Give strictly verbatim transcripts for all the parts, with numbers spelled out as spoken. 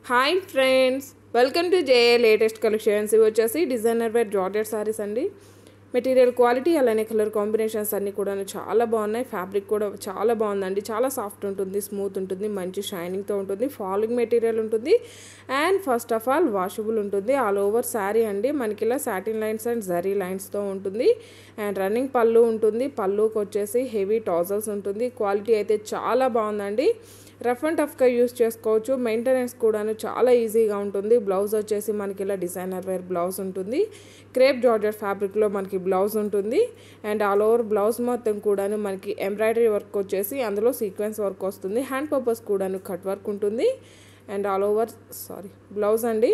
Hi friends, welcome to J latest collections. ఇవి వచ్చేసి designer wear georgette saris అండి. Material quality అలానే కలర్ కాంబినేషన్స్ అన్నీ కూడా చాలా బాగున్నాయి. ఫ్యాబ్రిక్ కూడా చాలా బాగుందండి. చాలా సాఫ్ట్ ఉంటుంది, స్మూత్ ఉంటుంది, మంచి షైనింగ్తో ఉంటుంది, ఫాలింగ్ మెటీరియల్ ఉంటుంది and first of all washable ఉంటుంది. ఆల్ ఓవర్ శారీ అండి. మనకి ఇలా సాటిన్ లైన్స్ అండ్ జరీ లైన్స్తో ఉంటుంది అండ్ రన్నింగ్ పళ్ళు ఉంటుంది. పళ్ళుకి వచ్చేసి హెవీ టాజల్స్ ఉంటుంది. క్వాలిటీ అయితే చాలా బాగుందండి. రఫ్ అండ్ టఫ్గా యూస్ చేసుకోవచ్చు. మెయింటెనెన్స్ కూడాను చాలా ఈజీగా ఉంటుంది. బ్లౌజ్ వచ్చేసి మనకి ఇలా డిజైనర్ వేర్ బ్లౌజ్ ఉంటుంది. క్రేప్ జార్జెట్ ఫ్యాబ్రిక్లో మనకి బ్లౌజ్ ఉంటుంది అండ్ ఆల్ ఓవర్ బ్లౌజ్ మొత్తం కూడాను మనకి ఎంబ్రాయిడరీ వర్క్ వచ్చేసి అందులో సీక్వెన్స్ వర్క్ వస్తుంది. హ్యాండ్ పర్పస్ కూడాను కట్ వర్క్ ఉంటుంది and all over sari blouse అండి.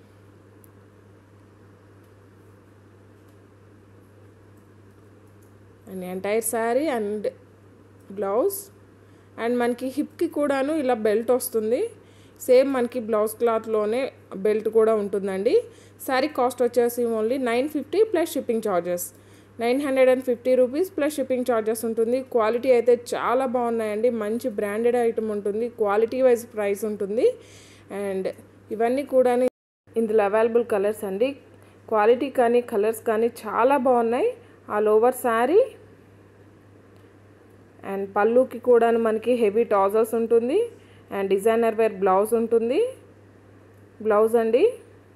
And entire sari and blouse and మనకి హిప్కి కూడాను ఇలా బెల్ట్ వస్తుంది. సేమ్ మనకి బ్లౌజ్ క్లాత్లోనే బెల్ట్ కూడా ఉంటుందండి. శారీ కాస్ట్ వచ్చేసి only nine fifty plus shipping charges. Nine hundred and fifty rupees plus shipping charges ఉంటుంది. క్వాలిటీ అయితే చాలా బాగున్నాయండి. మంచి బ్రాండెడ్ ఐటమ్ ఉంటుంది. క్వాలిటీ వైజ్ ప్రైస్ ఉంటుంది అండ్ ఇవన్నీ కూడా ఇందులో అవైలబుల్ కలర్స్ అండి. క్వాలిటీ కానీ కలర్స్ కానీ చాలా బాగున్నాయి. ఆల్ ఓవర్ శారీ అండ్ పళ్ళుకి కూడా మనకి హెవీ టాజల్స్ ఉంటుంది అండ్ డిజైనర్ వేర్ బ్లౌజ్ ఉంటుంది. బ్లౌజ్ అండి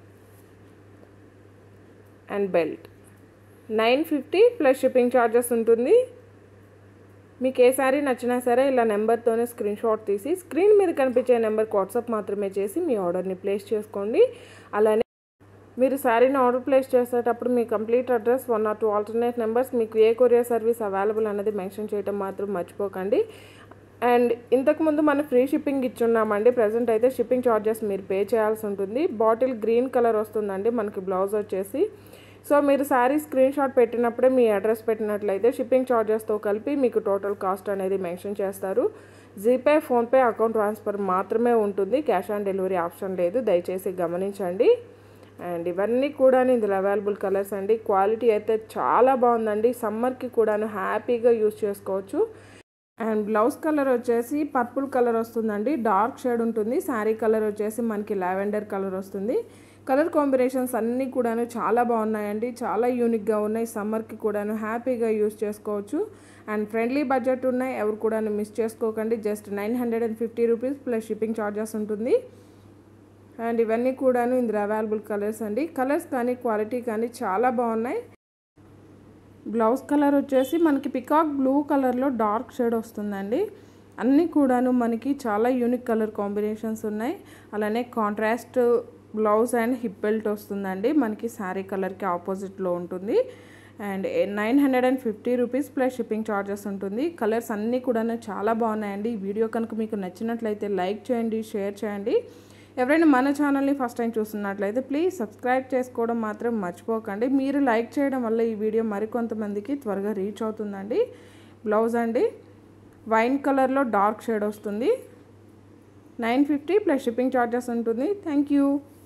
and belt. Nine fifty plus shipping charges ఉంటుంది. మీకు ఏ సారీ నచ్చినా సరే ఇలా నెంబర్తోనే స్క్రీన్ షాట్ తీసి స్క్రీన్ మీద కనిపించే నెంబర్కి వాట్సాప్ మాత్రమే చేసి మీ ఆర్డర్ని ప్లేస్ చేసుకోండి. అలానే మీరు శారీని ఆర్డర్ ప్లేస్ చేసేటప్పుడు మీ complete address, one or two alternate numbers, మీకు ఏ కొరియర్ సర్వీస్ అవైలబుల్ అనేది మెన్షన్ చేయడం మాత్రం మర్చిపోకండి. అండ్ ఇంతకుముందు మనం ఫ్రీ షిప్పింగ్ ఇచ్చున్నామండి. ప్రజెంట్ అయితే షిప్పింగ్ ఛార్జెస్ మీరు పే చేయాల్సి ఉంటుంది. బాటిల్ గ్రీన్ కలర్ వస్తుందండి మనకి బ్లౌజ్ వచ్చేసి. సో మీరు శారీ స్క్రీన్ షాట్ పెట్టినప్పుడే మీ అడ్రస్ పెట్టినట్లయితే షిప్పింగ్ ఛార్జెస్తో కలిపి మీకు టోటల్ కాస్ట్ అనేది మెన్షన్ చేస్తారు. జీపే, ఫోన్పే, అకౌంట్ ట్రాన్స్ఫర్ మాత్రమే ఉంటుంది. క్యాష్ ఆన్ డెలివరీ ఆప్షన్ లేదు, దయచేసి గమనించండి. అండ్ ఇవన్నీ కూడా ఇందులో అవైలబుల్ కలర్స్ అండి. క్వాలిటీ అయితే చాలా బాగుందండి. సమ్మర్కి కూడాను హ్యాపీగా యూజ్ చేసుకోవచ్చు. అండ్ బ్లౌజ్ కలర్ వచ్చేసి పర్పుల్ కలర్ వస్తుందండి. డార్క్ షేడ్ ఉంటుంది. శారీ కలర్ వచ్చేసి మనకి లావెండర్ కలర్ వస్తుంది. కలర్ కాంబినేషన్స్ అన్నీ కూడాను చాలా బాగున్నాయండి. చాలా యూనిక్గా ఉన్నాయి. సమ్మర్కి కూడాను హ్యాపీగా యూజ్ చేసుకోవచ్చు అండ్ ఫ్రెండ్లీ బడ్జెట్ ఉన్నాయి. ఎవరు కూడాను మిస్ చేసుకోకండి. Just nine hundred and fifty rupees plus shipping charges ఉంటుంది. అండ్ ఇవన్నీ కూడాను ఇందులో అవైలబుల్ కలర్స్ అండి. కలర్స్ కానీ క్వాలిటీ కానీ చాలా బాగున్నాయి. బ్లౌజ్ కలర్ వచ్చేసి మనకి పికాక్ బ్లూ కలర్లో డార్క్ షేడ్ వస్తుందండి. అన్నీ కూడాను మనకి చాలా యూనిక్ కలర్ కాంబినేషన్స్ ఉన్నాయి. అలానే contrast blouse and hip belt వస్తుందండి. మనకి శారీ కలర్కి ఆపోజిట్లో ఉంటుంది and nine hundred and fifty rupees plus shipping charges ఉంటుంది. కలర్స్ అన్నీ కూడా చాలా బాగున్నాయండి. ఈ వీడియో కనుక మీకు నచ్చినట్లయితే లైక్ చేయండి, షేర్ చేయండి. ఎవరైనా మన ఛానల్ని ఫస్ట్ టైం చూస్తున్నట్లయితే ప్లీజ్ సబ్స్క్రైబ్ చేసుకోవడం మాత్రం మర్చిపోకండి. మీరు లైక్ చేయడం వల్ల ఈ వీడియో మరికొంతమందికి త్వరగా రీచ్ అవుతుందండి. బ్లౌజ్ అండి వైన్ కలర్లో డార్క్ షేడ్ వస్తుంది. Nine fifty plus shipping charges ఉంటుంది. Thank you.